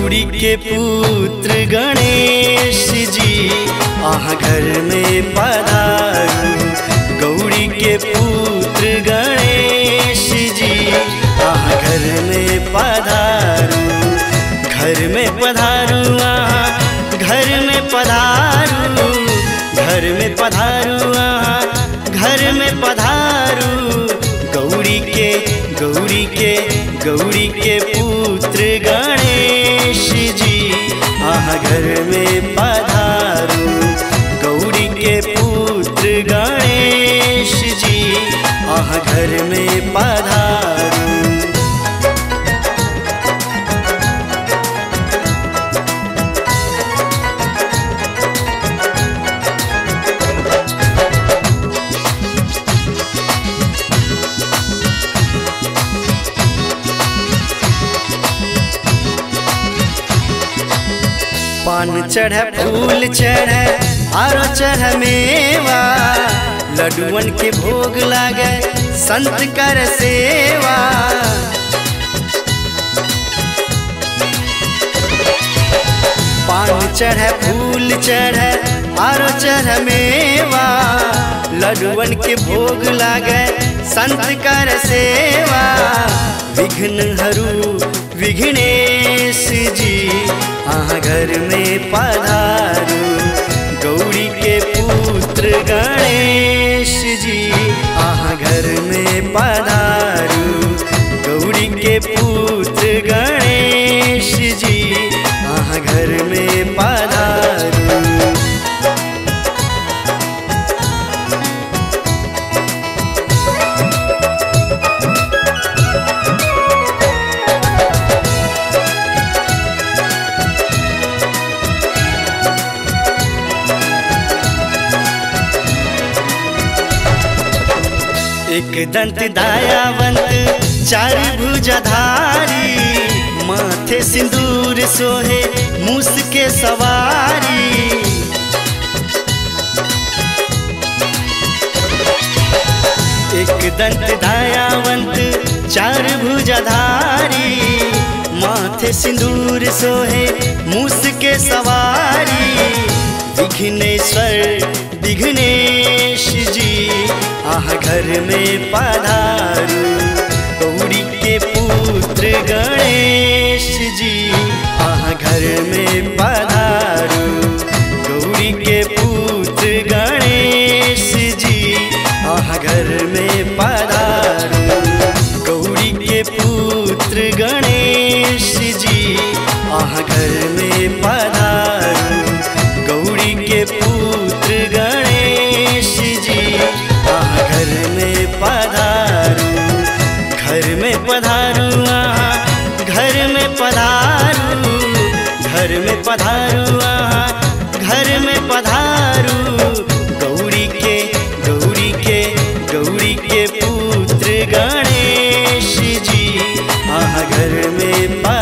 गौरी के पुत्र गणेश जी आहा घर में पधारू। गौरी के पुत्र गणेश जी आहा घर में पधारू। घर में पधारू आहा घर में पधारू। घर में पधारू आहा घर में पधारू। गौरी के पुत्र गणेश जी आहा घर में पधारू। गौरी के पुत्र गणेश जी आहा घर में पधारू। पान चढ़ फूल चढ़ आरो चढ़ मेवा। लड्डुअन के भोग लागे संत कर सेवा। पान चढ़ फूल चढ़ आरो चढ़ मेवा। लड्डुअन के भोग लागे संत कर सेवा। विघ्न हरू विघ्नेश जी आहा घर में पधारू। गौरी के पुत्र गणेश जी आहा घर में पधारू। गौरी के पुत्र गणेश जी आहा घर में पधारू। एक दंत दयावंत चार भुजाधारी। माथे सिंदूर सोहे मूस के सवारी। एक दंत दयावंत चार भुजाधारी। माथे सिंदूर सोहे मूस के सवारी। विघ्नेश्वर विघ्नेश जी आहा घर में पधारू। गौरी के पुत्र गणेश जी आहा घर में पधारू। गौरी के पुत्र गणेश जी आहा घर में पधारू। गौरी के पुत्र गणेश जी आहा घर में पधारू। गौरी के पुत्र गणेश जी आहा घर में पधारू। घर में पधारू आहा घर में पधारू। घर में पधारू आहा घर में पधारू। गौरी के पुत्र गणेश जी आहा घर में